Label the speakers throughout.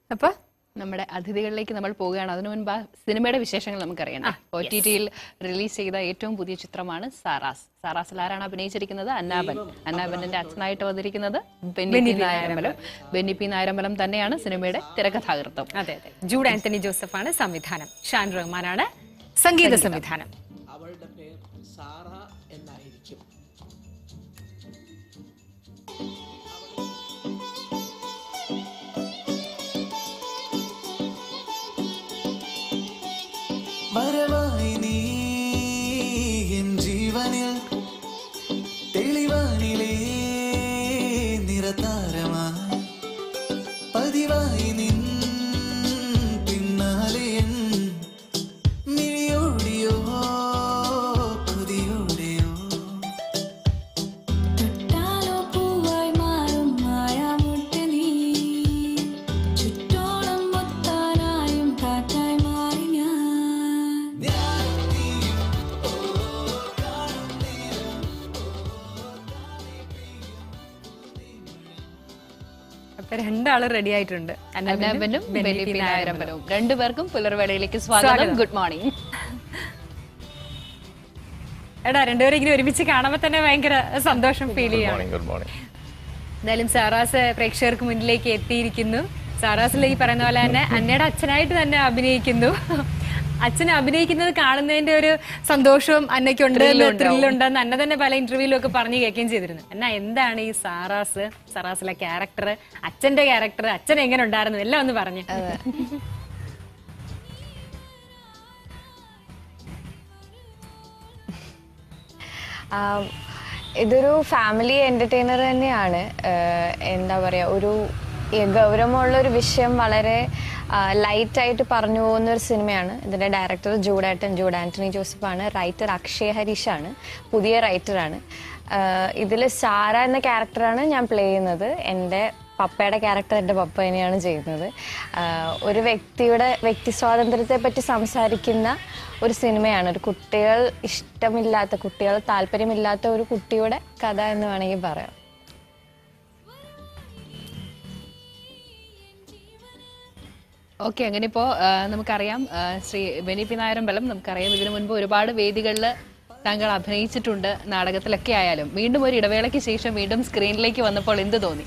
Speaker 1: അപ്പൊ
Speaker 2: നമ്മുടെ അതിഥികളിലേക്ക് നമ്മൾ പോവുകയാണ്. അതിനു മുൻപ് സിനിമയുടെ വിശേഷങ്ങൾ നമുക്കറിയണം. OTT-ൽ റിലീസ് ചെയ്ത ഏറ്റവും പുതിയ ചിത്രമാണ് സാറാസ്. സാറാസിൽ ആരാണ് അഭിനയിച്ചിരിക്കുന്നത്? അന്നാബൻ. അന്നാബന്റെ അച്ഛനായിട്ട് വന്നിരിക്കുന്നത് ബെന്നി നായരമ്പലം. ബെന്നി പി നായരമ്പലം തന്നെയാണ് സിനിമയുടെ തിരക്കഥാകൃത്തും.
Speaker 1: അതെ അതെ. ജൂഡ് ആന്റണി ജോസഫാണ് സംവിധാനം. ഷാൻ റഹ്മാനാണ് സംഗീത സംവിധാനം.
Speaker 3: അവളുടെ പേര് സാറ എന്നായിരിക്കും.
Speaker 4: വരവായി നീ എൻ ജീവനിൽ തെളിവാനിലേ നിറതാരമായി പതിവായി നിൻ പിന്നാലെ എൻ മിഴിയോടിയോ കൊതിയോടെയോ
Speaker 5: തൊട്ടാലോ പൂവായി മാറും മായാമുട്ടനീ ചുറ്റോളം മൊത്താനായും കാറ്റായി മാറി ഞാൻ.
Speaker 1: അപ്പൊ രണ്ടാള് റെഡി ആയിട്ടുണ്ട്.
Speaker 2: അന്നാബനും ബെന്നി പി നായരമ്പലവും. രണ്ടുപേർക്കും പുലർവേളയിലേക്ക് സ്വാഗതം. Good morning.
Speaker 1: എടാ രണ്ടുപേരും ഇങ്ങനെ ഒരുമിച്ച് കാണുമ്പോ തന്നെ ഭയങ്കര സന്തോഷം ഫീൽ ചെയ്യാണ്. എന്തായാലും സാറാസ് പ്രേക്ഷകർക്ക് മുന്നിലേക്ക് എത്തിയിരിക്കുന്നു. സാറാസിൽ ഈ പറയുന്ന പോലെ തന്നെ അന്നയുടെ അച്ഛനായിട്ട് തന്നെ അഭിനയിക്കുന്നു. അച്ഛൻ അഭിനയിക്കുന്നത് കാണുന്നതിന്റെ ഒരു സന്തോഷവും അന്നയ്ക്കുണ്ട്, ത്രില്ലുണ്ടെന്ന് അന്ന തന്നെ പല ഇന്റർവ്യൂലും ഒക്കെ പറഞ്ഞു കേൾക്കുകയും ചെയ്തിരുന്നു. എന്നാ എന്താണ് ഈ സാറാസിലെ ക്യാരക്ടർ, അച്ഛന്റെ ക്യാരക്ടർ, അച്ഛൻ എങ്ങനെ ഉണ്ടായിരുന്നു എല്ലാം ഒന്ന് പറഞ്ഞു.
Speaker 6: ഇതൊരു ഫാമിലി എന്റർടൈനർ തന്നെയാണ്. എന്താ പറയാ, ഒരു ഗൗരവമുള്ള ഒരു വിഷയം വളരെ ലൈറ്റായിട്ട് പറഞ്ഞു പോകുന്ന ഒരു സിനിമയാണ്. ഇതിന്റെ ഡയറക്ടർ ജൂഡ് ആന്റണി ജോസഫാണ്. റൈറ്റർ അക്ഷയ് ഹരീഷാണ്, പുതിയ റൈറ്ററാണ്. ഇതിൽ സാര എന്ന ക്യാരക്ടറാണ് ഞാൻ പ്ലേ ചെയ്യുന്നത്. എൻ്റെ പപ്പയുടെ ക്യാരക്ടർ എൻ്റെ പപ്പ തന്നെയാണ് ചെയ്യുന്നത്. ഒരു വ്യക്തി സ്വാതന്ത്ര്യത്തെ പറ്റി സംസാരിക്കുന്ന ഒരു സിനിമയാണ്. ഒരു കുട്ടികൾ താല്പര്യമില്ലാത്ത ഒരു കുട്ടിയുടെ കഥ എന്ന് വേണമെങ്കിൽ പറയാം.
Speaker 2: ഓക്കെ, അങ്ങനെ ഇപ്പോ നമുക്കറിയാം ശ്രീ ബെന്നി പി നായരമ്പലം, നമുക്കറിയാം ഇതിനു മുൻപ് ഒരുപാട് വേദികളിൽ താങ്കൾ അഭിനയിച്ചിട്ടുണ്ട്, നാടകത്തിലൊക്കെ ആയാലും. വീണ്ടും ഒരു ഇടവേളയ്ക്ക് ശേഷം വീണ്ടും സ്ക്രീനിലേക്ക് വന്നപ്പോൾ എന്ത് തോന്നി?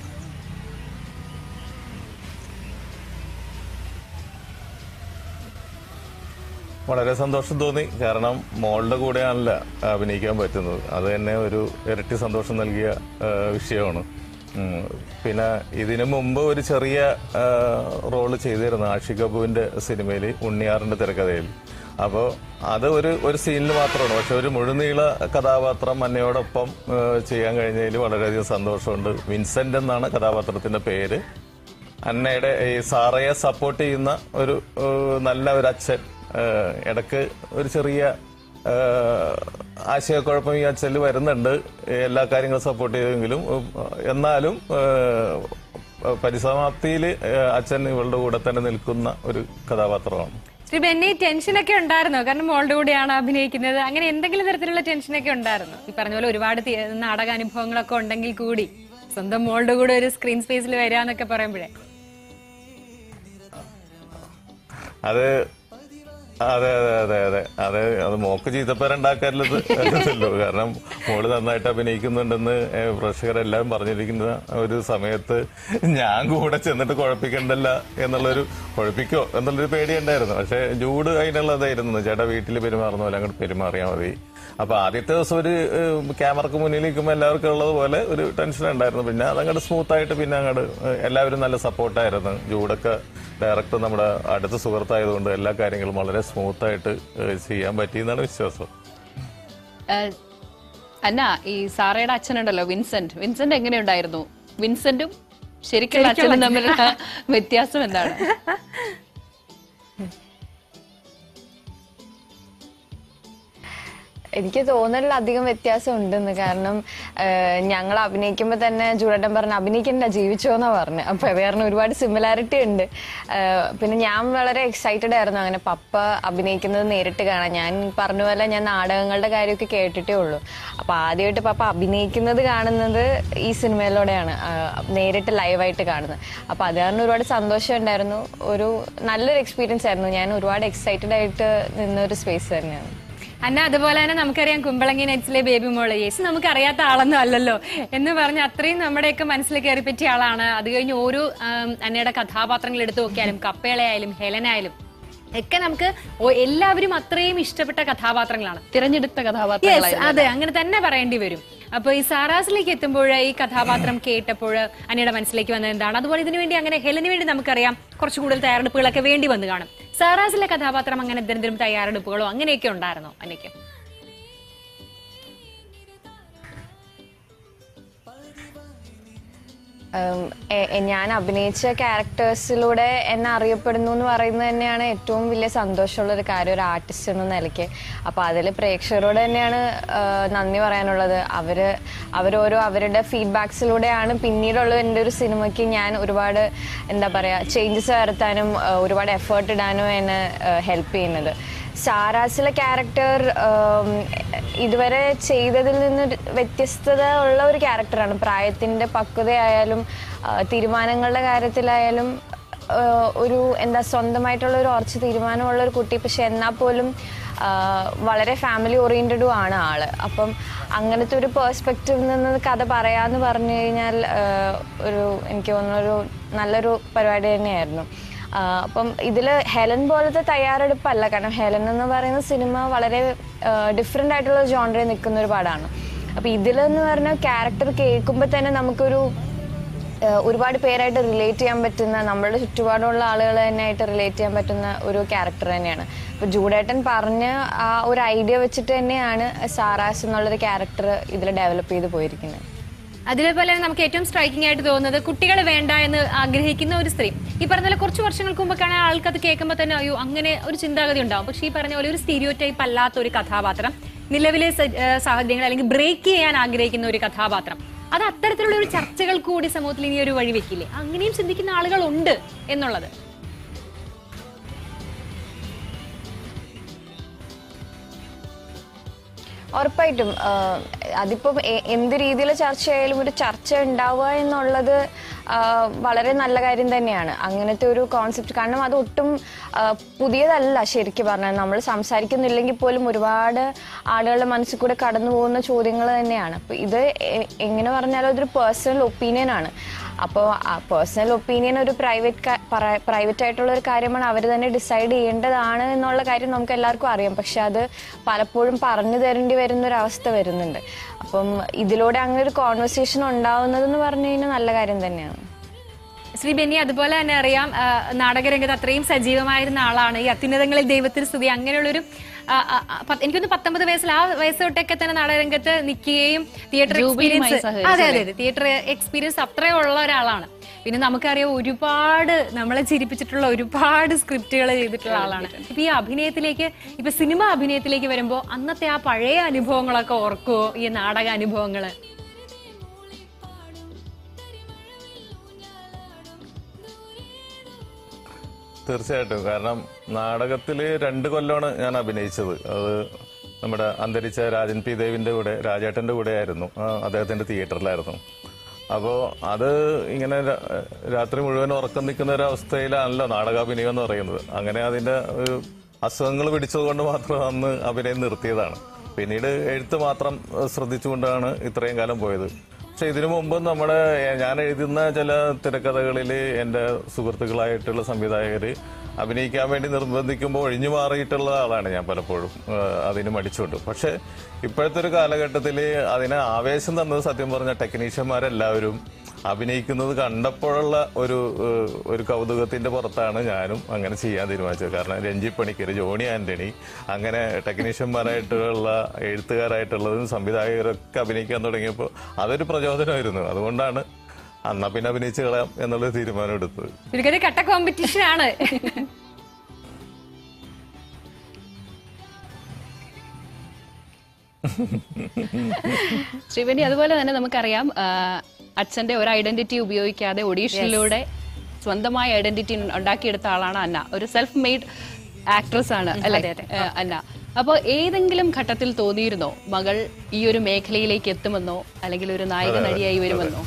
Speaker 7: വളരെ സന്തോഷം തോന്നി. കാരണം മോളുടെ കൂടെയാണല്ല അഭിനയിക്കാൻ പറ്റുന്നത്. അത് തന്നെ ഒരു ഇരട്ടി സന്തോഷം നൽകിയ വിഷയമാണ്. പിന്നെ ഇതിനു മുമ്പ് ഒരു ചെറിയ റോള് ചെയ്തിരുന്നു ആഷിഖ് അബുവിന്റെ സിനിമയിൽ, ഉണ്ണിയാറിന്റെ തിരക്കഥയിൽ. അപ്പോൾ അത് ഒരു സീനിൽ മാത്രമാണ്. പക്ഷെ ഒരു മുഴുനീള കഥാപാത്രം അന്നയോടൊപ്പം ചെയ്യാൻ കഴിഞ്ഞതിൽ വളരെയധികം സന്തോഷമുണ്ട്. വിൻസെന്റ് എന്നാണ് കഥാപാത്രത്തിന്റെ പേര്. അന്നയുടെ ഈ സാറയെ സപ്പോർട്ട് ചെയ്യുന്ന ഒരു നല്ല ഒരു അച്ഛൻ. ഇടക്ക് ഒരു ചെറിയ ആശയക്കുഴപ്പം ഈ അച്ഛനിൽ വരുന്നുണ്ട്, എല്ലാ കാര്യങ്ങളും സപ്പോർട്ട് ചെയ്തെങ്കിലും. എന്നാലും പരിസമാപ്തിയിൽ അച്ഛൻ ഇവളുടെ കൂടെ തന്നെ നിൽക്കുന്ന ഒരു കഥാപാത്രമാണ്.
Speaker 1: ശ്രീ ബെന്നി, ടെൻഷനൊക്കെ ഉണ്ടായിരുന്നോ? കാരണം മോളുടെ കൂടെയാണ് അഭിനയിക്കുന്നത്. അങ്ങനെ എന്തെങ്കിലും തരത്തിലുള്ള ടെൻഷനൊക്കെ ഉണ്ടായിരുന്നോ? ഈ പറഞ്ഞ പോലെ ഒരുപാട് നാടക അനുഭവങ്ങളൊക്കെ ഉണ്ടെങ്കിൽ കൂടി സ്വന്തം മോളുടെ കൂടെ ഒരു സ്ക്രീൻ സ്പേസിൽ വരാന്നൊക്കെ പറയുമ്പോഴേ
Speaker 7: അതെ അതെ അതെ അതെ അതെ അതെ അത് മോക്ക് ചീത്തപ്പേരുണ്ടാക്കാറുള്ളതല്ലോ. കാരണം മോള് നന്നായിട്ട് അഭിനയിക്കുന്നുണ്ടെന്ന് പ്രേക്ഷകരെല്ലാം പറഞ്ഞിരിക്കുന്ന ഒരു സമയത്ത് ഞാൻ കൂടെ ചെന്നിട്ട് കുഴപ്പിക്കണ്ടല്ല കുഴപ്പിക്കോ എന്നുള്ളൊരു പേടിയുണ്ടായിരുന്നു. പക്ഷെ ജൂഡ് അതിനുള്ളതായിരുന്നു, ചേട്ടാ വീട്ടിൽ പെരുമാറുന്ന പോലെ അങ്ങോട്ട് പെരുമാറിയാൽ മതി. അപ്പൊ ആദ്യത്തെ ദിവസം ഒരു ക്യാമറക്ക് മുന്നിൽ നിൽക്കുമ്പോൾ എല്ലാവർക്കും ഉള്ളതുപോലെ ഒരു ടെൻഷൻ ഉണ്ടായിരുന്നു. പിന്നെ അതങ്ങോട്ട് സ്മൂത്തായിട്ട് പിന്നെ അങ്ങോട്ട് എല്ലാവരും നല്ല സപ്പോർട്ടായിരുന്നു. ജൂഡൊക്കെ ഡയറക്ടർ നമ്മുടെ അടുത്ത സുഹൃത്തായതുകൊണ്ട് എല്ലാ കാര്യങ്ങളും വളരെ സ്മൂത്തായിട്ട് ചെയ്യാൻ പറ്റിയെന്നാണ് വിശ്വാസം.
Speaker 2: അന്ന, ഈ സാറയുടെ അച്ഛനുണ്ടല്ലോ വിൻസെന്റ് എങ്ങനെയുണ്ടായിരുന്നു? വിൻസെന്റും ശരിക്കുള്ള അച്ഛനും തമ്മിലുള്ള വ്യത്യാസം എന്താണ്?
Speaker 6: എനിക്ക് തോന്നലിൽ അധികം വ്യത്യാസം ഉണ്ടെന്ന്. കാരണം ഞങ്ങൾ അഭിനയിക്കുമ്പോൾ തന്നെ ജൂഡേട്ടൻ പറഞ്ഞു അഭിനയിക്കണ്ട ജീവിച്ചോന്നാ പറഞ്ഞു. അപ്പൊ അത് കാരണം ഒരുപാട് സിമിലാരിറ്റി ഉണ്ട്. പിന്നെ ഞാൻ വളരെ എക്സൈറ്റഡ് ആയിരുന്നു അങ്ങനെ പപ്പ അഭിനയിക്കുന്നത് നേരിട്ട് കാണാൻ. ഞാൻ പറഞ്ഞ പോലെ ഞാൻ നാടകങ്ങളുടെ കാര്യമൊക്കെ കേട്ടിട്ടേ ഉള്ളൂ. അപ്പൊ ആദ്യമായിട്ട് പപ്പ അഭിനയിക്കുന്നത് കാണുന്നത് ഈ സിനിമയിലൂടെയാണ്, നേരിട്ട് ലൈവായിട്ട് കാണുന്നത്. അപ്പൊ അത് കാരണം ഒരുപാട് സന്തോഷം ഉണ്ടായിരുന്നു. ഒരു നല്ലൊരു എക്സ്പീരിയൻസ് ആയിരുന്നു. ഞാൻ ഒരുപാട് എക്സൈറ്റഡ് ആയിട്ട് നിന്നൊരു സ്പേസ് തന്നെയാണ്.
Speaker 1: അന്ന അതുപോലെ തന്നെ നമുക്കറിയാം കുമ്പളങ്ങി നൈറ്റ്സിലെ ബേബി മോള് യേശു നമുക്ക് അറിയാത്ത ആളൊന്നും അല്ലല്ലോ എന്ന് പറഞ്ഞ് അത്രയും നമ്മുടെയൊക്കെ മനസ്സിൽ കയറി പറ്റിയ ആളാണ്. അത് കഴിഞ്ഞ് ഓരോ അന്നയുടെ കഥാപാത്രങ്ങൾ എടുത്തു നോക്കിയാലും കപ്പേളയായാലും ഹെലനായാലും ഒക്കെ നമുക്ക് എല്ലാവരും അത്രയും ഇഷ്ടപ്പെട്ട കഥാപാത്രങ്ങളാണ്,
Speaker 2: തിരഞ്ഞെടുത്ത കഥാപാത്രങ്ങൾ.
Speaker 1: അതെ, അങ്ങനെ തന്നെ പറയേണ്ടി വരും. അപ്പൊ ഈ സാറാസിലേക്ക് എത്തുമ്പോൾ ഈ കഥാപാത്രം കേട്ടപ്പോൾ അന്നയുടെ മനസ്സിലേക്ക് വന്നത് എന്താണ്? അതുപോലെ ഇതിനു വേണ്ടി അങ്ങനെ ഹെലന് വേണ്ടി നമുക്കറിയാം കുറച്ചു കൂടുതൽ തയ്യാറെടുപ്പുകളൊക്കെ വേണ്ടി വന്നു കാണും. സാറാസിലെ കഥാപാത്രം അങ്ങനെ എന്തെങ്കിലും തയ്യാറെടുപ്പുകളോ അങ്ങനെയൊക്കെ ഉണ്ടായിരുന്നോ അന്നയ്ക്ക്?
Speaker 6: ഞാൻ അഭിനയിച്ച ക്യാരക്ടേഴ്സിലൂടെ എന്നെ അറിയപ്പെടുന്നു എന്ന് പറയുന്നത് തന്നെയാണ് ഏറ്റവും വലിയ സന്തോഷമുള്ളൊരു കാര്യം ഒരു ആർട്ടിസ്റ്റ് എന്ന നിലയ്ക്ക്. അപ്പോൾ അതിൽ പ്രേക്ഷകരോട് തന്നെയാണ് നന്ദി പറയാനുള്ളത്. അവരോരോ അവരുടെ ഫീഡ്ബാക്സിലൂടെയാണ് പിന്നീടുള്ള എൻ്റെ ഒരു സിനിമയ്ക്ക് ഞാൻ ഒരുപാട് എന്താ പറയുക ചേഞ്ചസ് വരുത്താനും ഒരുപാട് എഫേർട്ട് ഇടാനും എന്നെ ഹെൽപ്പ് ചെയ്യുന്നത്. സാറാസിലെ ക്യാരക്ടർ ഇതുവരെ ചെയ്തതിൽ നിന്ന് വ്യത്യസ്തത ഉള്ള ഒരു ക്യാരക്ടറാണ്. പ്രായത്തിൻ്റെ പക്വതയായാലും തീരുമാനങ്ങളുടെ കാര്യത്തിലായാലും ഒരു എന്താ സ്വന്തമായിട്ടുള്ള ഒരു ഉറച്ച തീരുമാനമുള്ള ഒരു കുട്ടി, പക്ഷെ എന്നാൽ പോലും വളരെ ഫാമിലി ഓറിയൻറ്റഡും ആണ് ആള്. അപ്പം അങ്ങനത്തെ ഒരു പേഴ്സ്പെക്റ്റീവിൽ നിന്ന് കഥ പറയാന്ന് പറഞ്ഞു കഴിഞ്ഞാൽ ഒരു എനിക്ക് തോന്നുന്നൊരു നല്ലൊരു പരിപാടി തന്നെയായിരുന്നു. അപ്പം ഇതിൽ ഹെലൻ പോലത്തെ തയ്യാറെടുപ്പല്ല, കാരണം ഹെലൻ എന്ന് പറയുന്ന സിനിമ വളരെ ഡിഫറെൻ്റ് ആയിട്ടുള്ള ജോണറിൽ നിൽക്കുന്ന ഒരു പടമാണ്. അപ്പം ഇതിലെന്ന് പറഞ്ഞാൽ ക്യാരക്ടർ കേൾക്കുമ്പോൾ തന്നെ നമുക്കൊരു ഒരുപാട് പേരായിട്ട് റിലേറ്റ് ചെയ്യാൻ പറ്റുന്ന, നമ്മളുടെ ചുറ്റുപാടുള്ള ആളുകൾ തന്നെയായിട്ട് റിലേറ്റ് ചെയ്യാൻ പറ്റുന്ന ഒരു ക്യാരക്ടർ തന്നെയാണ്. അപ്പോൾ ജൂഡേട്ടൻ പറഞ്ഞ ആ ഒരു ഐഡിയ വെച്ചിട്ട് തന്നെയാണ് സാറാസ് എന്നുള്ളൊരു ക്യാരക്ടർ ഇതിൽ ഡെവലപ്പ് ചെയ്ത് പോയിരിക്കുന്നത്.
Speaker 1: അതേപോലെ നമുക്ക് ഏറ്റവും സ്ട്രൈക്കിംഗ് ആയിട്ട് തോന്നുന്നത് കുട്ടികൾ വേണ്ട എന്ന് ആഗ്രഹിക്കുന്ന ഒരു സ്ത്രീ. ഈ പറഞ്ഞ പോലെ കുറച്ച് വർഷങ്ങൾക്ക് മുമ്പൊക്കെയാണ് ആൾക്ക് അത് കേൾക്കുമ്പോൾ തന്നെ അയ്യോ അങ്ങനെ ഒരു ചിന്താഗതി ഉണ്ടാവും. പക്ഷെ ഈ പറഞ്ഞ പോലെ ഒരു സ്റ്റീരിയോ ടൈപ്പ് അല്ലാത്ത ഒരു കഥാപാത്രം, നിലവിലെ സാഹചര്യങ്ങൾ അല്ലെങ്കിൽ ബ്രേക്ക് ചെയ്യാൻ ആഗ്രഹിക്കുന്ന ഒരു കഥാപാത്രം, അത് അത്തരത്തിലുള്ള ഒരു ചർച്ചകൾ കൂടി സമൂഹത്തിൽ ഇനി ഒരു വഴി വെക്കില്ലേ? അങ്ങനെയും ചിന്തിക്കുന്ന ആളുകളുണ്ട് എന്നുള്ളത്.
Speaker 6: ഉറപ്പായിട്ടും അതിപ്പം എന്ത് രീതിയിൽ ചർച്ചയായാലും ഒരു ചർച്ച ഉണ്ടാവുക എന്നുള്ളത് വളരെ നല്ല കാര്യം തന്നെയാണ്. അങ്ങനത്തെ ഒരു കോൺസെപ്റ്റ്, കാരണം അത് ഒട്ടും പുതിയതല്ല. ശരിക്കും പറഞ്ഞാൽ നമ്മൾ സംസാരിക്കുന്നില്ലെങ്കിൽ പോലും ഒരുപാട് ആളുകളുടെ മനസ്സിൽ കൂടെ കടന്നു പോകുന്ന ചോദ്യങ്ങൾ തന്നെയാണ്. അപ്പോൾ ഇത് എങ്ങനെ പറഞ്ഞാലും അതൊരു പേഴ്സണൽ ഒപ്പീനിയനാണ്. അപ്പോൾ പേഴ്സണൽ ഒപ്പീനിയൻ ഒരു പ്രൈവറ്റ് ആയിട്ടുള്ള ഒരു കാര്യമാണ്, അവർ തന്നെ ഡിസൈഡ് ചെയ്യേണ്ടതാണ് എന്നുള്ള കാര്യം നമുക്ക് എല്ലാവർക്കും അറിയാം. പക്ഷെ അത് പലപ്പോഴും പറഞ്ഞു തരേണ്ടി വരുന്നൊരവസ്ഥ വരുന്നുണ്ട്. അപ്പം ഇതിലൂടെ അങ്ങനെ ഒരു കോൺവെർസേഷൻ ഉണ്ടാവുന്നതെന്ന് പറഞ്ഞു കഴിഞ്ഞാൽ നല്ല കാര്യം തന്നെയാണ്.
Speaker 1: ശ്രീ ബെന്നി, അതുപോലെ തന്നെ അറിയാം നാടകരംഗത്ത് അത്രയും സജീവമായിരുന്ന ആളാണ്. ഈ അത്യുന്നതങ്ങളിൽ ദൈവത്തിന് സ്തുതി അങ്ങനെയുള്ളൊരു എനിക്കൊന്ന് 19 വയസ്സിൽ ആ വയസ്സ് തൊട്ടൊക്കെ തന്നെ നാടകരംഗത്ത് നിൽക്കുകയും തിയേറ്റർ എക്സ്പീരിയൻസ് തിയേറ്റർ എക്സ്പീരിയൻസ് അത്രയുള്ള ഒരാളാണ്. പിന്നെ നമുക്കറിയാം ഒരുപാട് നമ്മളെ ചിരിപ്പിച്ചിട്ടുള്ള ഒരുപാട് സ്ക്രിപ്റ്റുകൾ ചെയ്തിട്ടുള്ള ആളാണ്. ഇപ്പൊ ഈ അഭിനയത്തിലേക്ക്, ഇപ്പൊ സിനിമ അഭിനയത്തിലേക്ക് വരുമ്പോ അന്നത്തെ ആ പഴയ അനുഭവങ്ങളൊക്കെ ഓർക്കുവോ? ഈ നാടക അനുഭവങ്ങള്
Speaker 7: തീർച്ചയായിട്ടും. കാരണം നാടകത്തിൽ 2 കൊല്ലമാണ് ഞാൻ അഭിനയിച്ചത്. അത് നമ്മുടെ അന്തരിച്ച രാജൻ പി ദേവിന്റെ കൂടെ, രാജേട്ടന്റെ കൂടെ ആയിരുന്നു. അദ്ദേഹത്തിന്റെ തിയേറ്ററിലായിരുന്നു. അപ്പോൾ അത് ഇങ്ങനെ രാത്രി മുഴുവൻ ഉറക്കം നിൽക്കുന്ന ഒരു അവസ്ഥയിലാണല്ലോ നാടകാഭിനയം എന്ന് പറയുന്നത്. അങ്ങനെ അതിന്റെ ഒരു അസുഖങ്ങൾ പിടിച്ചതുകൊണ്ട് മാത്രം അന്ന് അഭിനയം നിർത്തിയതാണ്. പിന്നീട് എഴുത്ത് മാത്രം ശ്രദ്ധിച്ചുകൊണ്ടാണ് ഇത്രയും കാലം പോയത്. പക്ഷെ ഇതിനു മുമ്പ് ഞാൻ എഴുതുന്ന ചില തിരക്കഥകളിൽ എൻ്റെ സുഹൃത്തുക്കളായിട്ടുള്ള സംവിധായകർ അഭിനയിക്കാൻ വേണ്ടി നിർബന്ധിക്കുമ്പോൾ ഒഴിഞ്ഞു മാറിയിട്ടുള്ള ആളാണ് ഞാൻ പലപ്പോഴും അതിന് മടിച്ചുകൊണ്ട്. പക്ഷെ ഇപ്പോഴത്തെ ഒരു കാലഘട്ടത്തിൽ അതിന് ആവേശം തന്നത് സത്യം പറഞ്ഞ ടെക്നീഷ്യന്മാരെല്ലാവരും അഭിനയിക്കുന്നത് കണ്ടപ്പോഴുള്ള ഒരു കൗതുകത്തിന്റെ പുറത്താണ് ഞാനും അങ്ങനെ ചെയ്യാൻ തീരുമാനിച്ചത്. കാരണം രഞ്ജി പണിക്കർ, ജോണി ആന്റണി, അങ്ങനെ ടെക്നീഷ്യന്മാരായിട്ടുള്ള എഴുത്തുകാരായിട്ടുള്ളതും സംവിധായകരൊക്കെ അഭിനയിക്കാൻ തുടങ്ങിയപ്പോൾ അതൊരു പ്രചോദനമായിരുന്നു. അതുകൊണ്ടാണ് അന്നാ പിന്നെ അഭിനയിച്ചു കളയാം എന്നുള്ള തീരുമാനം എടുത്തത്.
Speaker 1: കട്ട കോമ്പറ്റീഷൻ ആണ്.
Speaker 2: ശ്രീവനി, അതുപോലെ തന്നെ നമുക്കറിയാം അച്ഛന്റെ ഒരു ഐഡന്റിറ്റി ഉപയോഗിക്കാതെ ഒഡീഷനിലൂടെ സ്വന്തമായ ഐഡന്റിറ്റി ഉണ്ടാക്കിയെടുത്ത ആളാണ് അന്ന. ഒരു സെൽഫ് മെയ്ഡ് ആക്ട്രസ് ആണ് അല്ലെ അന്ന. അപ്പോൾ ഏതെങ്കിലും ഘട്ടത്തിൽ തോന്നിയിരുന്നോ മകൾ ഈ ഒരു മേഖലയിലേക്ക് എത്തുമെന്നോ അല്ലെങ്കിൽ ഒരു നായിക നടിയായി വരുമെന്നോ?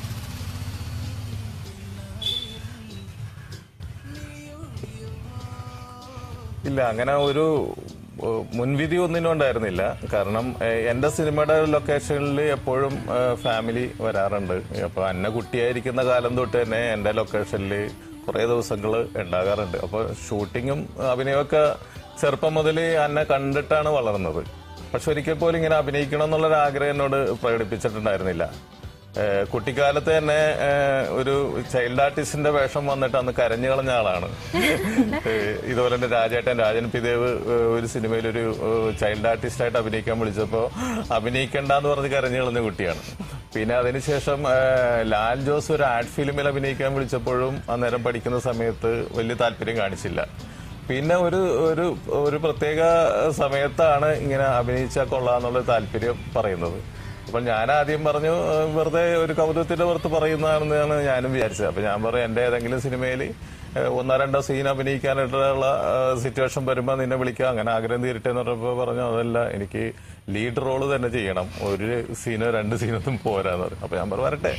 Speaker 7: ഇല്ല, അങ്ങനെ ഒരു മുൻവിധി ഒന്നിനും ഉണ്ടായിരുന്നില്ല. കാരണം എന്റെ സിനിമയുടെ ലൊക്കേഷനിൽ എപ്പോഴും ഫാമിലി വരാറുണ്ട്. അപ്പൊ അന്ന കുട്ടിയായിരിക്കുന്ന കാലം തൊട്ട് തന്നെ എന്റെ ലൊക്കേഷനിൽ കുറെ ദിവസങ്ങൾ ഉണ്ടാകാറുണ്ട്. അപ്പൊ ഷൂട്ടിങ്ങും അഭിനയമൊക്കെ ചെറുപ്പം മുതൽ അന്നെ കണ്ടിട്ടാണ് വളർന്നത്. പക്ഷെ ഒരിക്കൽ പോലും ഇങ്ങനെ അഭിനയിക്കണം എന്നുള്ളൊരു ആഗ്രഹം എന്നോട് പ്രകടിപ്പിച്ചിട്ടുണ്ടായിരുന്നില്ല. കുട്ടിക്കാലത്ത് തന്നെ ഒരു ചൈൽഡ് ആർട്ടിസ്റ്റിന്റെ വേഷം വന്നിട്ട് അന്ന് കരഞ്ഞു കളഞ്ഞ ആളാണ്. ഇതുപോലെ തന്നെ രാജൻ പിദേവ് ഒരു സിനിമയിൽ ഒരു ചൈൽഡ് ആർട്ടിസ്റ്റായിട്ട് അഭിനയിക്കാൻ വിളിച്ചപ്പോൾ അഭിനയിക്കണ്ടെന്ന് പറഞ്ഞ് കരഞ്ഞു കളഞ്ഞ കുട്ടിയാണ്. പിന്നെ അതിനുശേഷം ലാൽ ജോസ് ഒരു ആഡ് ഫിലിമിൽ അഭിനയിക്കാൻ വിളിച്ചപ്പോഴും അന്നേരം പഠിക്കുന്ന സമയത്ത് വലിയ താല്പര്യം കാണിച്ചില്ല. പിന്നെ ഒരു പ്രത്യേക സമയത്താണ് ഇങ്ങനെ അഭിനയിച്ചാൽ കൊള്ളാന്നുള്ള താല്പര്യം പറയുന്നത്. അപ്പൊ ഞാൻ ആദ്യം പറഞ്ഞു, വെറുതെ ഒരു കൗതുകത്തിന്റെ പുറത്ത് പറയുന്നതാണെന്നാണ് ഞാനും വിചാരിച്ചത്. അപ്പൊ ഞാൻ പറഞ്ഞു, എന്റെ ഏതെങ്കിലും സിനിമയിൽ 1-2 സീൻ അഭിനയിക്കാനായിട്ടുള്ള സിറ്റുവേഷൻ വരുമ്പോൾ നിന്നെ വിളിക്കാം, അങ്ങനെ ആഗ്രഹം തീരട്ടെ എന്ന് പറഞ്ഞപ്പോൾ പറഞ്ഞു, അതല്ല, എനിക്ക് ലീഡ് റോള് തന്നെ ചെയ്യണം, 1 സീനോ 2 സീനൊന്നും പോരാന്ന് പറഞ്ഞു. അപ്പൊ ഞാൻ പറഞ്ഞു, വരട്ടെ,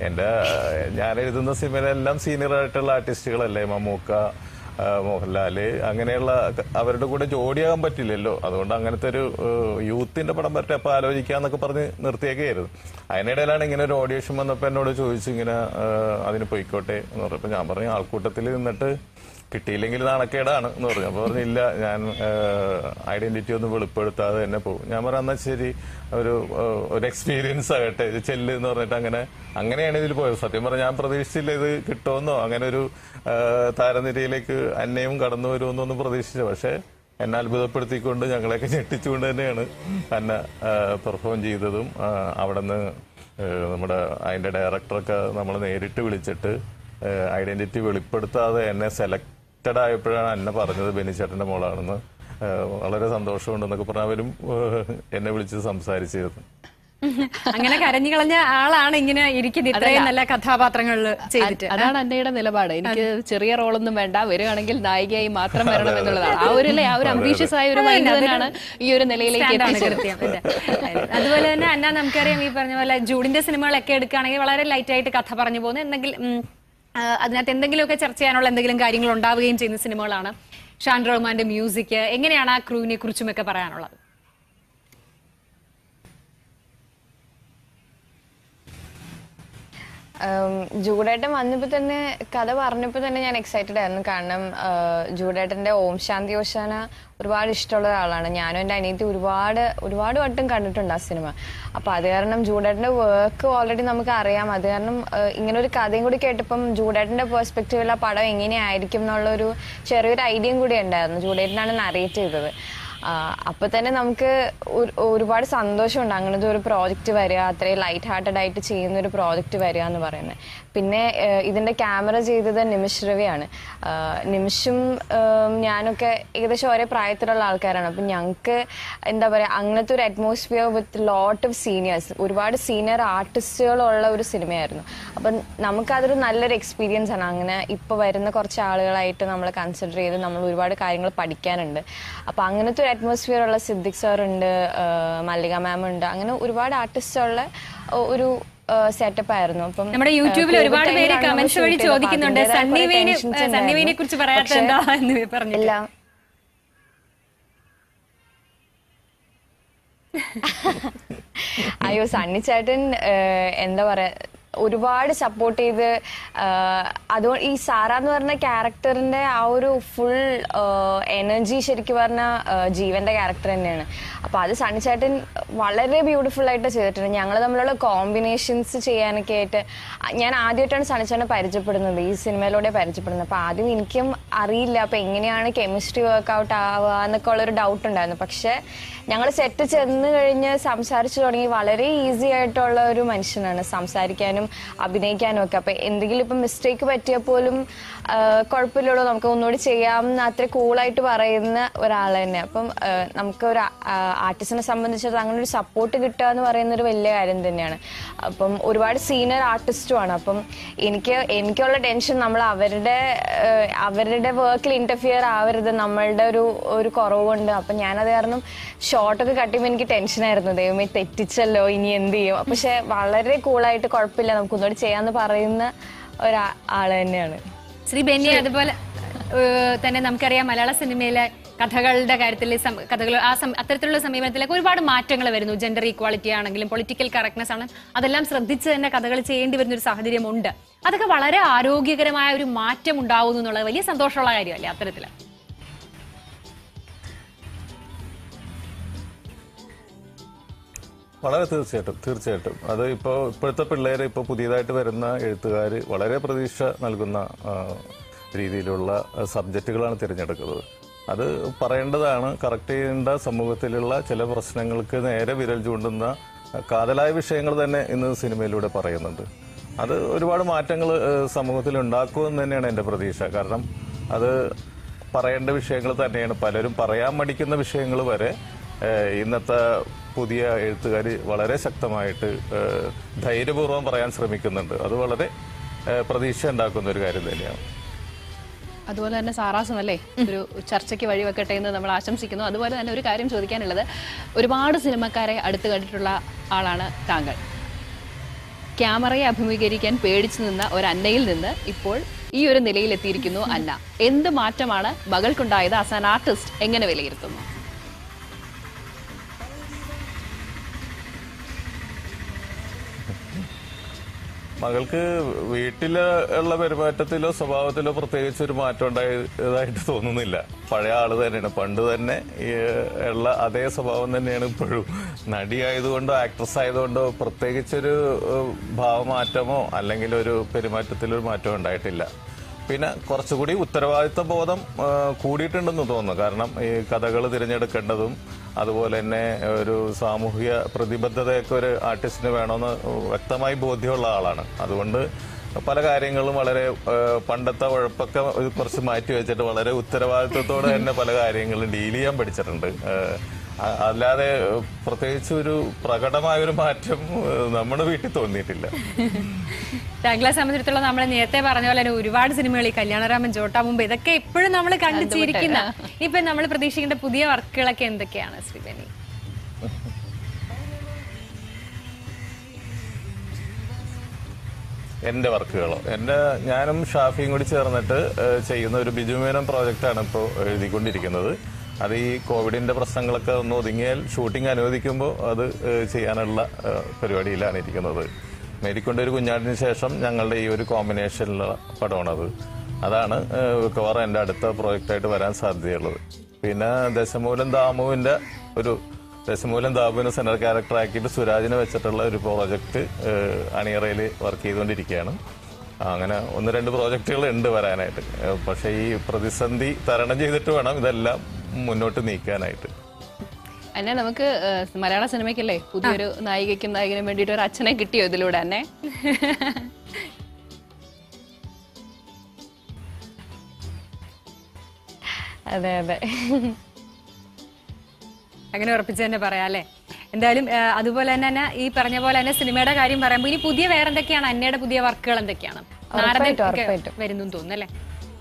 Speaker 7: ഞാൻ എഴുതുന്ന സിനിമയിലെല്ലാം സീനിയർ ആയിട്ടുള്ള ആർട്ടിസ്റ്റുകളല്ലേ, മമ്മൂക്ക, മോഹൻലാല്, അങ്ങനെയുള്ള അവരുടെ കൂടെ ജോഡിയാകാൻ പറ്റില്ലല്ലോ. അതുകൊണ്ട് അങ്ങനത്തെ ഒരു യൂത്തിന്റെ പടം വരട്ടെ, അപ്പൊ ആലോചിക്കാന്നൊക്കെ പറഞ്ഞ് നിർത്തിയേക്കായിരുന്നു. അതിനിടയിലാണ് ഇങ്ങനെ ഒരു ഓഡിയേഷൻ വന്നപ്പോ എന്നോട് ചോദിച്ചു, ഇങ്ങനെ അതിന് പോയിക്കോട്ടെ എന്ന് പറഞ്ഞപ്പോ ഞാൻ പറഞ്ഞു, ആൾക്കൂട്ടത്തിൽ നിന്നിട്ട് കിട്ടിയില്ലെങ്കിൽ നാണക്കേടാണ് എന്ന് പറഞ്ഞു. അപ്പൊ പറഞ്ഞില്ല, ഞാൻ ഐഡന്റിറ്റി ഒന്നും വെളിപ്പെടുത്താതെ തന്നെ പോകും. ഞാൻ പറഞ്ഞു, എന്നാൽ ശരി, ഒരു എക്സ്പീരിയൻസ് ആകട്ടെ, ചെല്ല് എന്ന് പറഞ്ഞിട്ട് അങ്ങനെയാണ് ഇതിൽ പോയത്. സത്യം പറഞ്ഞാൽ ഞാൻ പ്രതീക്ഷിച്ചില്ല ഇത് കിട്ടുമെന്നോ, അങ്ങനെ ഒരു താരനിരയിലേക്ക് അന്നയും കടന്നു വരുമെന്നൊന്നും പ്രതീക്ഷിച്ചു. പക്ഷെ എന്നെ അത്ഭുതപ്പെടുത്തിക്കൊണ്ട് ഞങ്ങളെയൊക്കെ ഞെട്ടിച്ചുകൊണ്ട് തന്നെയാണ് അന്ന പെർഫോം ചെയ്തതും. അവിടെ നിന്ന് നമ്മുടെ അതിന്റെ ഡയറക്ടറൊക്കെ നമ്മൾ നേരിട്ട് വിളിച്ചിട്ട് ഐഡന്റിറ്റി വെളിപ്പെടുത്താതെ എന്നെ സെലക്റ്റഡ് ആയപ്പോഴാണ് അന്ന പറഞ്ഞത് ബെന്നിച്ചേട്ടന്റെ മോളാണെന്ന്. വളരെ സന്തോഷമുണ്ടെന്നൊക്കെ പറഞ്ഞ അവരും എന്നെ വിളിച്ച് സംസാരിച്ചിരുന്നു.
Speaker 1: അങ്ങനെ കരഞ്ഞു കളഞ്ഞ ആളാണ് ഇങ്ങനെ ഇരിക്കുന്നത് ഇത്രയും നല്ല കഥാപാത്രങ്ങളിൽ ചെയ്തിട്ട്.
Speaker 2: അതാണ് അന്നയുടെ നിലപാട്. എനിക്ക് ചെറിയ റോളൊന്നും വേണ്ട, വരികയാണെങ്കിൽ നായികയായി മാത്രം വരണം എന്നുള്ളതാണ്. ആ ഒരു അംബീഷ്യസ് ആയ ഒരു മൈൻഡ് തന്നെയാണ് ഈ ഒരു നിലയിലേക്ക് എത്തിച്ചത്.
Speaker 1: അതുപോലെ തന്നെ അന്ന, നമുക്കറിയാം ഈ പറഞ്ഞ പോലെ ജൂഡിന്റെ സിനിമകളൊക്കെ എടുക്കുകയാണെങ്കിൽ വളരെ ലൈറ്റ് ആയിട്ട് കഥ പറഞ്ഞു പോകുന്ന എന്തെങ്കിലും അതിനകത്ത് എന്തെങ്കിലുമൊക്കെ ചർച്ച ചെയ്യാനുള്ള എന്തെങ്കിലും കാര്യങ്ങൾ ഉണ്ടാവുകയും ചെയ്യുന്ന സിനിമകളാണ്. ഷാൻ റഹ്മാന്റെ മ്യൂസിക്, എങ്ങനെയാണ് ആ ക്രൂവിനെ കുറിച്ചുമൊക്കെ പറയാനുള്ളത്?
Speaker 6: ജൂഡേട്ടൻ വന്നപ്പോൾ തന്നെ കഥ പറഞ്ഞപ്പോൾ തന്നെ ഞാൻ എക്സൈറ്റഡ് ആയിരുന്നു. കാരണം ജൂഡേട്ടന്റെ ഓം ശാന്തി ഓശാന ഒരുപാട് ഇഷ്ടമുള്ള ഒരാളാണ്. ഞാനും എൻ്റെ അനിയത്തി ഒരുപാട് വട്ടം കണ്ടിട്ടുണ്ട് ആ സിനിമ. അപ്പൊ അത് കാരണം ജൂഡേട്ടന്റെ വർക്ക് ഓൾറെഡി നമുക്ക് അറിയാം. അത് കാരണം ഇങ്ങനെ ഒരു കഥയും കൂടി കേട്ടപ്പം ജൂഡേട്ടന്റെ പെർസ്പെക്റ്റീവിൽ ആ പടം എങ്ങനെയായിരിക്കും എന്നുള്ള ഒരു ചെറിയൊരു ഐഡിയയും കൂടി ഉണ്ടായിരുന്നു. ജൂഡേട്ടനാണ് നറേറ്റ് ചെയ്തത്. അപ്പൊ തന്നെ നമുക്ക് ഒരുപാട് സന്തോഷമുണ്ട് അങ്ങനത്തെ ഒരു പ്രോജക്റ്റ് വരിക, അത്രയും ലൈറ്റ് ഹാർട്ടഡ് ആയിട്ട് ചെയ്യുന്ന ഒരു പ്രോജക്റ്റ് വരിക എന്ന് പറയുന്നത്. പിന്നെ ഇതിന്റെ ക്യാമറ ചെയ്തത് നിമിഷ് രവിയാണ്. നിമിഷും ഞാനൊക്കെ ഏകദേശം ഒരേ പ്രായത്തിലുള്ള ആൾക്കാരാണ്. അപ്പൊ ഞങ്ങൾക്ക് എന്താ പറയാ, അങ്ങനത്തെ ഒരു atmosphere with lot of seniors, ഒരുപാട് സീനിയർ ആർട്ടിസ്റ്റുകളുള്ള ഒരു സിനിമയായിരുന്നു. അപ്പൊ നമുക്കതൊരു നല്ലൊരു എക്സ്പീരിയൻസ് ആണ്. അങ്ങനെ ഇപ്പൊ വരുന്ന കുറച്ച് ആളുകളായിട്ട് നമ്മൾ കൺസിഡർ ചെയ്ത് നമ്മൾ ഒരുപാട് കാര്യങ്ങൾ പഠിക്കാനുണ്ട്. അപ്പൊ അങ്ങനത്തെ ഒരു അറ്റ്മോസ്ഫിയർ ഉള്ള സിദ്ദിഖ് സാർ ഉണ്ട്, മല്ലിക മാം ഉണ്ട്, അങ്ങനെ ഒരുപാട് ആർട്ടിസ്റ്റ് ഉള്ള ഒരു സെറ്റപ്പ് ആയിരുന്നു. അപ്പം
Speaker 1: നമ്മുടെ യൂട്യൂബിൽ ഒരുപാട് പേര് കമന്റ്സ് വഴി ചോദിക്കുന്നുണ്ട്, സണ്ണിവേനെ കുറിച്ച് പറയാത്ത എന്താ എന്ന് പറഞ്ഞില്ല.
Speaker 6: അയ്യോ, സണ്ണി ചേട്ടൻ എന്താ പറയാ, ഒരുപാട് സപ്പോർട്ട് ചെയ്ത് അതുകൊണ്ട് ഈ സാറ എന്ന് പറഞ്ഞ ക്യാരക്ടറിന്റെ ആ ഒരു ഫുൾ എനർജി ശരിക്കും പറഞ്ഞ ജീവന്റെ ക്യാരക്ടർ തന്നെയാണ്. അപ്പൊ അത് സണ്ണി ചേട്ടൻ വളരെ ബ്യൂട്ടിഫുൾ ആയിട്ട് ചെയ്തിട്ടുണ്ട്. ഞങ്ങൾ തമ്മിലുള്ള കോമ്പിനേഷൻസ് ചെയ്യാനൊക്കെ ആയിട്ട് ഞാൻ ആദ്യമായിട്ടാണ് സണ്ണി ചേട്ടനെ പരിചയപ്പെടുന്നത്, ഈ സിനിമയിലൂടെ പരിചയപ്പെടുന്നത്. അപ്പൊ ആദ്യം എനിക്കും അറിയില്ല അപ്പൊ എങ്ങനെയാണ് കെമിസ്ട്രി വർക്ക്ഔട്ട് ആവുക എന്നൊക്കെ ഉള്ളൊരു ഡൗട്ട് ഉണ്ടായിരുന്നു. പക്ഷെ ഞങ്ങൾ സെറ്റ് ചെന്ന് കഴിഞ്ഞ് സംസാരിച്ചു തുടങ്ങി വളരെ ഈസി ആയിട്ടുള്ള ഒരു മനുഷ്യനാണ്. സംസാരിക്കാനും ചെയ്യാനും അഭിനയിക്കാനും ഒക്കെ. അപ്പം എന്തെങ്കിലും ഇപ്പം മിസ്റ്റേക്ക് പറ്റിയാൽ പോലും കുഴപ്പമില്ലല്ലോ, നമുക്ക് ഒന്നുകൂടി ചെയ്യാമെന്ന് അത്ര കൂളായിട്ട് പറയുന്ന ഒരാൾ തന്നെ. അപ്പം നമുക്ക് ഒരു ആർട്ടിസ്റ്റിനെ സംബന്ധിച്ചിടത്തോളം അങ്ങനെ ഒരു സപ്പോർട്ട് കിട്ടുക എന്ന് പറയുന്ന ഒരു വലിയ കാര്യം തന്നെയാണ്. അപ്പം ഒരുപാട് സീനിയർ ആർട്ടിസ്റ്റുമാണ്. അപ്പം എനിക്കുള്ള ടെൻഷൻ നമ്മൾ അവരുടെ വർക്കിൽ ഇന്റർഫിയർ ആവരുത്, നമ്മളുടെ ഒരു കുറവുണ്ട്. അപ്പം ഞാനത് കാരണം ഷോർട്ടൊക്കെ കട്ട് ചെയ്യുമ്പോൾ എനിക്ക് ടെൻഷനായിരുന്നു, ദൈവമേ തെറ്റിച്ചല്ലോ ഇനി എന്ത് ചെയ്യും. പക്ഷെ വളരെ കൂളായിട്ട് കുഴപ്പമില്ല നമുക്കൊന്നുകൂടി ചെയ്യാന്ന് പറയുന്ന ഒരാള് തന്നെയാണ്
Speaker 1: ശ്രീ ബെന്നി. അതുപോലെ തന്നെ നമുക്കറിയാം മലയാള സിനിമയിലെ കഥകളുടെ കാര്യത്തിൽ കഥകൾ അത്തരത്തിലുള്ള സമീപനത്തിലേക്ക് ഒരുപാട് മാറ്റങ്ങൾ വരുന്നു. ജെൻഡർ ഈക്വാളിറ്റി ആണെങ്കിലും പൊളിറ്റിക്കൽ കറക്റ്റ്നെസ് ആണെങ്കിലും അതെല്ലാം ശ്രദ്ധിച്ച് തന്നെ കഥകൾ ചെയ്യേണ്ടി വരുന്ന ഒരു സാഹചര്യമുണ്ട്. അതൊക്കെ വളരെ ആരോഗ്യകരമായ ഒരു മാറ്റം ഉണ്ടാവുന്നു എന്നുള്ളത് വലിയ സന്തോഷമുള്ള കാര്യമല്ലേ അത്തരത്തില്?
Speaker 7: വളരെ തീർച്ചയായിട്ടും അത് ഇപ്പോഴത്തെ പിള്ളേരെ ഇപ്പോൾ പുതിയതായിട്ട് വരുന്ന എഴുത്തുകാർ വളരെ പ്രതീക്ഷ നൽകുന്ന രീതിയിലുള്ള സബ്ജക്റ്റുകളാണ് തിരഞ്ഞെടുക്കുന്നത്. അത് പറയേണ്ടതാണ്, കറക്റ്റ് ചെയ്യേണ്ട സമൂഹത്തിലുള്ള ചില പ്രശ്നങ്ങൾക്ക് നേരെ വിരൽ ചൂണ്ടുന്ന കാതലായ വിഷയങ്ങൾ തന്നെ ഇന്ന് സിനിമയിലൂടെ പറയുന്നുണ്ട്. അത് ഒരുപാട് മാറ്റങ്ങൾ സമൂഹത്തിൽ ഉണ്ടാക്കുമെന്ന് തന്നെയാണ് എൻ്റെ പ്രതീക്ഷ. കാരണം അത് പറയേണ്ട വിഷയങ്ങൾ തന്നെയാണ്. പലരും പറയാൻ മടിക്കുന്ന വിഷയങ്ങൾ വരെ ഇന്നത്തെ പുതിയ എഴുത്തുകാർ വളരെ ശക്തമായിട്ട് ധൈര്യപൂർവ്വം പറയാൻ ശ്രമിക്കുന്നുണ്ട്. അത് വളരെ പ്രതീക്ഷ ഉണ്ടാക്കുന്ന ഒരു കാര്യം തന്നെയാണ്.
Speaker 2: അതുപോലെ തന്നെ സാറാസും അല്ലേ ഒരു ചർച്ചയ്ക്ക് വഴിവെക്കട്ടെ എന്ന് നമ്മൾ ആശംസിക്കുന്നു. അതുപോലെ തന്നെ ഒരു കാര്യം ചോദിക്കാനുള്ളത്, ഒരുപാട് സിനിമക്കാരെ അടുത്ത് കണ്ടിട്ടുള്ള ആളാണ് താങ്കൾ. ക്യാമറയെ അഭിമുഖീകരിക്കാൻ പേടിച്ചു നിന്ന ഒരു അന്നയിൽ നിന്ന് ഇപ്പോൾ ഈ ഒരു നിലയിലെത്തിയിരിക്കുന്നു അന്ന. എന്ത് മാറ്റമാണ് മകൾക്കുണ്ടായത്? ആസ് ആൻ ആർട്ടിസ്റ്റ് എങ്ങനെ വിലയിരുത്തുന്നു?
Speaker 7: മകൾക്ക് വീട്ടിലുള്ള പെരുമാറ്റത്തിലോ സ്വഭാവത്തിലോ പ്രത്യേകിച്ച് ഒരു മാറ്റം ഉണ്ടായതായിട്ട് തോന്നുന്നില്ല. പഴയ ആള് തന്നെയാണ്. പണ്ട് തന്നെ ഉള്ള അതേ സ്വഭാവം തന്നെയാണ് ഇപ്പോഴും. നടിയായതുകൊണ്ടോ ആക്ട്രസ് ആയതുകൊണ്ടോ പ്രത്യേകിച്ചൊരു ഭാവമാറ്റമോ അല്ലെങ്കിൽ ഒരു പെരുമാറ്റത്തിലൊരു മാറ്റമോ ഉണ്ടായിട്ടില്ല. പിന്നെ കുറച്ചുകൂടി ഉത്തരവാദിത്വ ബോധം കൂടിയിട്ടുണ്ടെന്ന് തോന്നുന്നു. കാരണം ഈ കഥകൾ തിരഞ്ഞെടുക്കേണ്ടതും അതുപോലെ തന്നെ ഒരു സാമൂഹിക പ്രതിബദ്ധതയൊക്കെ ഒരു ആർട്ടിസ്റ്റിന് വേണമെന്ന് വ്യക്തമായി ബോധ്യമുള്ള ആളാണ്. അതുകൊണ്ട് പല കാര്യങ്ങളും വളരെ പണ്ടത്തെ ഉഴപ്പൊക്കെ കുറച്ച് മാറ്റി വെച്ചിട്ട് വളരെ ഉത്തരവാദിത്വത്തോടെ തന്നെ പല കാര്യങ്ങളും ഡീൽ ചെയ്യാൻ പഠിച്ചിട്ടുണ്ട്. അല്ലാതെ പ്രത്യേകിച്ച് ഒരു പ്രകടമായ ഒരു മാറ്റം നമ്മുടെ വീട്ടിൽ തോന്നിയിട്ടില്ല.
Speaker 1: താങ്കളെ സംബന്ധിച്ചിടത്തോളം നമ്മൾ നേരത്തെ പറഞ്ഞ പോലെ തന്നെ ഒരുപാട് സിനിമകൾ, ഈ കല്യാണരാമൻ, ചോട്ടാ മുമ്പ്, ഇതൊക്കെ എപ്പോഴും നമ്മൾ കണ്ടുചിരിക്കുന്ന, ഇപ്പൊ നമ്മൾ പ്രതീക്ഷിക്കേണ്ട പുതിയ വർക്കുകളൊക്കെ എന്തൊക്കെയാണ് ശ്രീ ബെന്നി?
Speaker 7: എന്റെ വർക്കുകളോ? ഞാനും ഷാഫിയും കൂടി ചേർന്നിട്ട് ചെയ്യുന്ന ഒരു ബിജുമേനോൻ പ്രോജക്റ്റാണ് ഇപ്പോൾ എഴുതിക്കൊണ്ടിരിക്കുന്നത്. അത് ഈ കോവിഡിന്റെ പ്രശ്നങ്ങളൊക്കെ ഒന്ന് ഒതുങ്ങിയാൽ ഷൂട്ടിംഗ് അനുവദിക്കുമ്പോൾ അത് ചെയ്യാനുള്ള പരിപാടിയിലാണ് ഇരിക്കുന്നത്. മേരിക്കൊണ്ട ഒരു കുഞ്ഞാടിന് ശേഷം ഞങ്ങളുടെ ഈ ഒരു കോമ്പിനേഷനിലുള്ള പടമാണത്. അതാണ് മിക്കവാറും എൻ്റെ അടുത്ത പ്രോജക്റ്റായിട്ട് വരാൻ സാധ്യതയുള്ളത്. പിന്നെ ദശമൂലം ദാമുവിനെ സെൻട്രൽ ക്യാരക്ടർ ആക്കിയിട്ട് സുരാജിനെ വെച്ചിട്ടുള്ള ഒരു പ്രോജക്റ്റ് അണിയറയിൽ വർക്ക് ചെയ്തുകൊണ്ടിരിക്കുകയാണ്. അങ്ങനെ 1-2 പ്രോജക്റ്റുകൾ ഉണ്ട് വരാനായിട്ട്. പക്ഷേ ഈ പ്രതിസന്ധി തരണം ചെയ്തിട്ട് വേണം ഇതെല്ലാം മുന്നോട്ട് നീക്കാനായിട്ട്.
Speaker 2: അന്നെ നമുക്ക് മലയാള സിനിമയ്ക്കല്ലേ പുതിയൊരു നായികയ്ക്കും നായകനും വേണ്ടിയിട്ട് ഒരു അച്ഛനെ കിട്ടിയോ ഇതിലൂടെ തന്നെ?
Speaker 6: അതെ അതെ,
Speaker 1: അങ്ങനെ ഉറപ്പിച്ച് തന്നെ പറയാം അല്ലേ? എന്തായാലും അതുപോലെ തന്നെ ഈ പറഞ്ഞ പോലെ തന്നെ സിനിമയുടെ കാര്യം പറയുമ്പോൾ ഇനി പുതിയ വേറെന്തൊക്കെയാണ് അന്നയുടെ പുതിയ വർക്കുകൾ എന്തൊക്കെയാണ്? വരുന്നു തോന്നുന്നു അല്ലേ?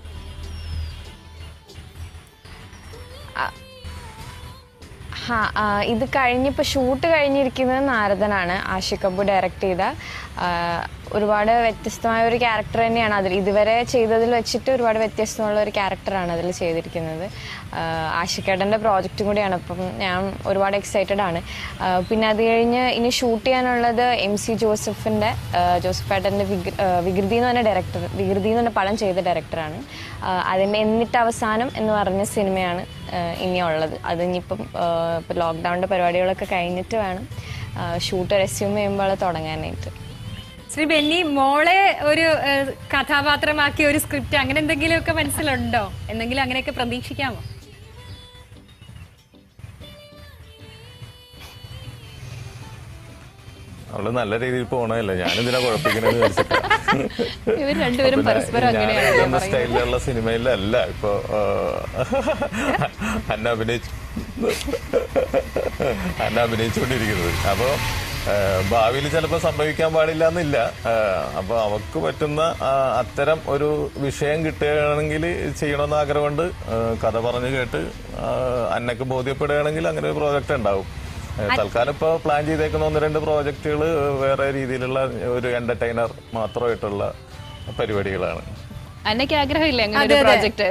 Speaker 6: ഇത് കഴിഞ്ഞിപ്പോൾ ഷൂട്ട് കഴിഞ്ഞിരിക്കുന്നത് നാരദനാണ്. ആഷിഖ് അബു ഡയറക്റ്റ് ചെയ്ത ഒരുപാട് വ്യത്യസ്തമായ ഒരു ക്യാരക്ടർ തന്നെയാണ് അതിൽ. ഇതുവരെ ചെയ്തതിൽ വെച്ചിട്ട് ഒരുപാട് വ്യത്യസ്തമുള്ള ഒരു ക്യാരക്ടറാണ് അതിൽ ചെയ്തിരിക്കുന്നത്. ആഷിഖേട്ടൻ്റെ പ്രോജക്റ്റും കൂടിയാണ്. അപ്പം ഞാൻ ഒരുപാട് എക്സൈറ്റഡ് ആണ്. പിന്നെ അത് കഴിഞ്ഞ് ഇനി ഷൂട്ട് ചെയ്യാനുള്ളത് MC ജോസഫേട്ടൻ്റെ വികൃതി എന്ന് പറഞ്ഞ ഡയറക്ടർ, വികൃതി എന്ന് പറഞ്ഞ പടം ചെയ്ത ഡയറക്ടറാണ്. അതിൻ്റെ എന്നിട്ട് അവസാനം എന്ന് പറഞ്ഞ സിനിമയാണ് ഇനിയുള്ളത്. അതിനിപ്പം ഇപ്പോൾ ലോക്ക്ഡൗണിൻ്റെ പരിപാടികളൊക്കെ കഴിഞ്ഞിട്ട് വേണം ഷൂട്ട് റെസ്യൂം ചെയ്യുമ്പോൾ തുടങ്ങാനായിട്ട്.
Speaker 1: ശ്രീ ബെന്നി, മോളെ ഒരു കഥാപാത്രമാക്കിയ ഒരു സ്ക്രിപ്റ്റ് അങ്ങനെ എന്തെങ്കിലുമൊക്കെ മനസ്സിലുണ്ടോ? എന്തെങ്കിലും അങ്ങനെയൊക്കെ പ്രതീക്ഷിക്കാമോ?
Speaker 7: അവള് നല്ല രീതിയിൽ പോണല്ലേ, ഞാനിതിനെ കുഴപ്പിക്കണെന്ന് വിചാരിച്ചിട്ടാ.
Speaker 2: ഇവർ രണ്ടുപേരും പരസ്പരം അങ്ങനെയാണ്
Speaker 7: സ്റ്റൈലിലുള്ള സിനിമയിലല്ല ഇപ്പൊ അന്ന അഭിനയിച്ചുകൊണ്ടിരിക്കുന്നത്. അപ്പൊ ഭാവിയിൽ ചിലപ്പോൾ സംഭവിക്കാൻ പാടില്ല എന്നില്ല. അപ്പൊ അവക്ക് പറ്റുന്ന അത്തരം ഒരു വിഷയം കിട്ടുകയാണെങ്കിൽ ചെയ്യണമെന്ന് ആഗ്രഹമുണ്ട്. കഥ പറഞ്ഞു കേട്ട് അന്നക്ക് ബോധ്യപ്പെടുകയാണെങ്കിൽ അങ്ങനെ ഒരു പ്രോജക്റ്റ് ഉണ്ടാവും. തൽക്കാലം ഇപ്പൊ പ്ലാൻ ചെയ്തേക്കുന്ന 1-2 പ്രോജക്റ്റുകൾ വേറെ രീതിയിലുള്ള ഒരു എന്റർടൈനർ മാത്രമായിട്ടുള്ള പരിപാടികളാണ്.
Speaker 2: അന്നയ്ക്ക് ആഗ്രഹമില്ല അങ്ങനെ ഒരു പ്രോജക്റ്റ്?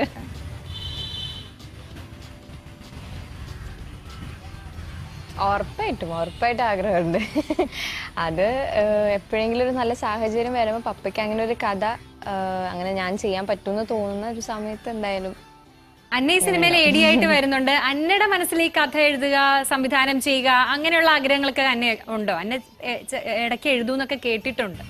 Speaker 6: ഉറപ്പായിട്ടും ആഗ്രഹമുണ്ട്. അത് എപ്പോഴെങ്കിലും ഒരു നല്ല സാഹചര്യം വരുമ്പോൾ പപ്പയ്ക്ക് അങ്ങനെ ഒരു കഥ അങ്ങനെ ഞാൻ ചെയ്യാൻ പറ്റുമെന്ന് തോന്നുന്ന ഒരു സമയത്ത് എന്തായാലും.
Speaker 1: അന്ന ഈ സിനിമയിൽ AD ആയിട്ട് വരുന്നുണ്ട്. അന്നയുടെ മനസ്സിൽ ഈ കഥ എഴുതുക, സംവിധാനം ചെയ്യുക, അങ്ങനെയുള്ള ആഗ്രഹങ്ങളൊക്കെ അന്ന ഉണ്ടോ? അന്ന ഇടയ്ക്ക് എഴുതൂന്നൊക്കെ കേട്ടിട്ടുണ്ട്.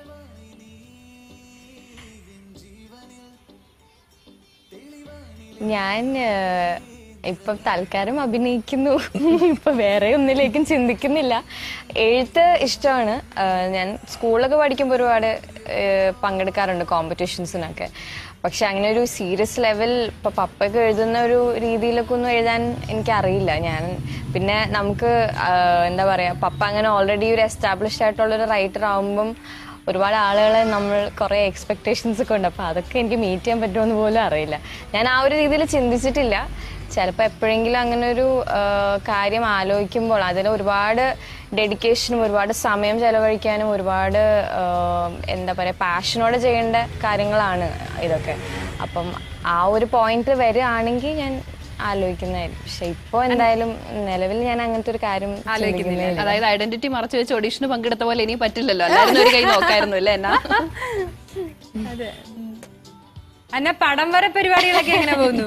Speaker 6: ഞാൻ ഇപ്പൊ തൽക്കാലം അഭിനയിക്കുന്നു. ഇപ്പൊ വേറെ ഒന്നിലേക്കും ചിന്തിക്കുന്നില്ല. എഴുത്ത് ഇഷ്ടമാണ്. ഞാൻ സ്കൂളിലൊക്കെ പഠിക്കുമ്പോൾ ഒരുപാട് പങ്കെടുക്കാറുണ്ട് കോമ്പറ്റീഷൻസിനൊക്കെ. പക്ഷെ അങ്ങനെ ഒരു സീരിയസ് ലെവൽ ഇപ്പൊ പപ്പയ്ക്ക് എഴുതുന്ന ഒരു രീതിയിലൊക്കെ ഒന്നും എഴുതാൻ എനിക്കറിയില്ല. ഞാൻ പിന്നെ നമുക്ക് എന്താ പറയാ, പപ്പ അങ്ങനെ ഓൾറെഡി ഒരു എസ്റ്റാബ്ലിഷ്ഡ് ആയിട്ടുള്ളൊരു റൈറ്റർ ആകുമ്പം ഒരുപാട് ആളുകളെ നമ്മൾ കുറേ എക്സ്പെക്ടേഷൻസ് ഒക്കെ ഉണ്ട്. അപ്പോൾ അതൊക്കെ എനിക്ക് മീറ്റ് ചെയ്യാൻ പറ്റുമെന്ന് പോലും അറിയില്ല. ഞാൻ ആ ഒരു രീതിയിൽ ചിന്തിച്ചിട്ടില്ല. ചിലപ്പോൾ എപ്പോഴെങ്കിലും അങ്ങനെ ഒരു കാര്യം ആലോചിക്കുമ്പോൾ അതിൽ ഒരുപാട് ഡെഡിക്കേഷനും ഒരുപാട് സമയം ചെലവഴിക്കാനും ഒരുപാട് എന്താ പറയുക പാഷനോടെ ചെയ്യേണ്ട കാര്യങ്ങളാണ് ഇതൊക്കെ. അപ്പം ആ ഒരു പോയിന്റ് വരികയാണെങ്കിൽ ഞാൻ ആലോചിക്കുന്നതായിരിക്കും. പക്ഷെ ഇപ്പൊ എന്തായാലും നിലവിൽ ഞാൻ അങ്ങനത്തെ ഒരു കാര്യം ആലോചിക്കുന്നില്ല.
Speaker 2: അതായത് ഐഡന്റിറ്റി മറച്ചു വെച്ച് ഓഡീഷന് പങ്കെടുത്ത പോലെ ഇനി പറ്റില്ലല്ലോ, എല്ലാവരും ഒരു കൈ നോക്കായിരുന്നു അല്ലേ എന്നാ?
Speaker 1: അതെ. അന്ന പടം വരെ പരിപാടികളൊക്കെ എങ്ങനെ പോകുന്നു?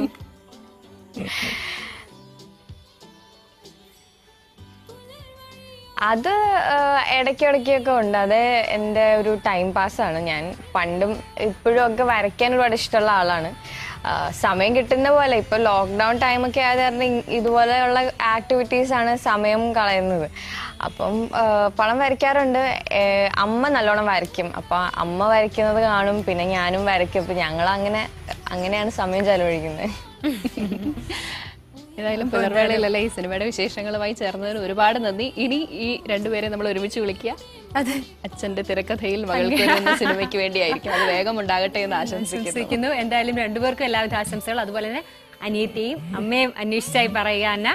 Speaker 6: അത് ഇടയ്ക്കിടയ്ക്കൊക്കെ ഉണ്ട്. അത് എൻ്റെ ഒരു ടൈം പാസ്സാണ്. ഞാൻ പണ്ടും ഇപ്പോഴും ഒക്കെ വരയ്ക്കാൻ ഒരുപാട് ഇഷ്ടമുള്ള ആളാണ്. സമയം കിട്ടുന്ന പോലെ ഇപ്പൊ ലോക്ക്ഡൗൺ ടൈമൊക്കെ ആയത് കാരണം ഇതുപോലെയുള്ള ആക്ടിവിറ്റീസാണ് സമയം കളയുന്നത്. അപ്പം പടം വരയ്ക്കാറുണ്ട്. അമ്മ നല്ലോണം വരയ്ക്കും. അപ്പൊ അമ്മ വരയ്ക്കുന്നത് കാണും, പിന്നെ ഞാനും വരയ്ക്കും. അപ്പൊ ഞങ്ങൾ അങ്ങനെയാണ് സമയം ചെലവഴിക്കുന്നത്.
Speaker 2: ഏതായാലും പുലർവേളയിലല്ലേ ഈ സിനിമയുടെ വിശേഷങ്ങളുമായി ചേർന്നതിന് ഒരുപാട് നന്ദി. ഇനി ഈ രണ്ടുപേരെ നമ്മൾ ഒരുമിച്ച് വിളിക്കുക. അതെ, അച്ഛന്റെ തിരക്കഥയിൽ മകൾക്ക് വരുന്ന സിനിമയ്ക്ക് വേണ്ടിയായിരിക്കും. അത് വേഗം ഉണ്ടാകട്ടെ എന്ന് ആശംസിക്കുന്നു.
Speaker 1: എന്തായാലും രണ്ടുപേർക്കും എല്ലാവിധ ആശംസകൾ. അതുപോലെ തന്നെ അനിയത്തെയും അമ്മയും അന്വേഷിച്ചായി പറയുക അന്ന.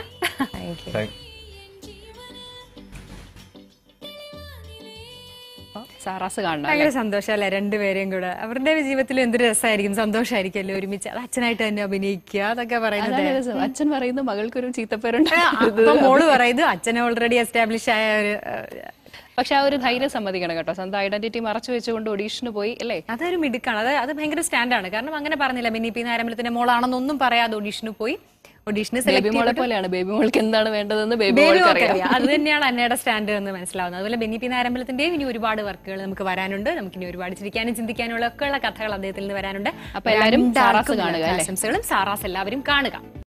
Speaker 2: സാറാസ് കാണണം.
Speaker 1: ഭയങ്കര സന്തോഷമല്ലേ രണ്ടുപേരെയും കൂടെ? അവരുടെ ജീവിതത്തിൽ എന്തൊരു രസമായിരിക്കും, സന്തോഷമായിരിക്കും ഒരുമിച്ച്. അത് അച്ഛനായിട്ട് തന്നെ അഭിനയിക്കുക അതൊക്കെ പറയുന്നത്.
Speaker 2: അച്ഛൻ പറയുന്നു മകൾക്കൊരു ചീത്തപ്പേരുണ്ട്,
Speaker 1: മോള് പറയുന്നത് അച്ഛൻ ഓൾറെഡി എസ്റ്റാബ്ലിഷ് ആയ ഒരു.
Speaker 2: പക്ഷെ ആ ഒരു ധൈര്യം സമ്മതിക്കണം കേട്ടോ. സ്വന്തം ഐഡന്റിറ്റി മറച്ചു വെച്ചുകൊണ്ട് ഓഡീഷന് പോയി അല്ലേ?
Speaker 1: അതൊരു മിടുക്കാണ്. അത് ഭയങ്കര സ്റ്റാൻഡാണ്. കാരണം അങ്ങനെ പറഞ്ഞില്ല ബെന്നി പി നാരായണത്തിന്റെ മോളാണെന്നൊന്നും പറയാതെ ഓഡീഷന് പോയി.
Speaker 2: ബേബി മോളെ പോലെയാണ്. ബേബി മോൾക്ക് എന്താണ് വേണ്ടതെന്ന് ബേബി മോൾക്ക് അറിയാം.
Speaker 1: അത് തന്നെയാണ് അന്നയുടെ സ്റ്റാൻഡ് എന്ന് മനസ്സിലാവുന്നത്. അതുപോലെ ബെന്നി പി നാരായണത്തിന്റെയും ഇനി ഒരുപാട് വർക്കുകൾ നമുക്ക് വരാനുണ്ട്. നമുക്ക് ഇനി ഒരുപാട് ചിരിക്കാനും ചിന്തിക്കാനും ഒക്കെ ഉള്ള കഥകൾ അദ്ദേഹത്തിൽ നിന്ന് വരാനുണ്ട്.
Speaker 2: അപ്പൊ എല്ലാവരും സാറാസ് കാണുക.
Speaker 1: ആശംസകളും. സാറാസ് എല്ലാവരും കാണുക.